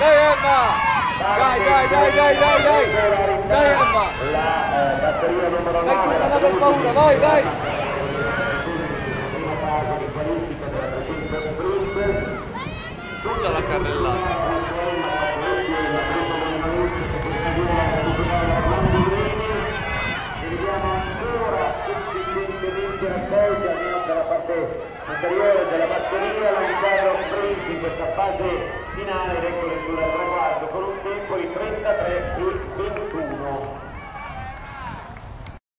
Dai Emma! Dai Emma! La batteria numero 9. Non aver paura, vai! Prima fase di qualifica della 300 sprint. Tutta la carrellata. Raccolti almeno per la parte superiore della batteria, lanciato sprint in questa fase finale, eccole sul traguardo con un tempo di 33 e 21.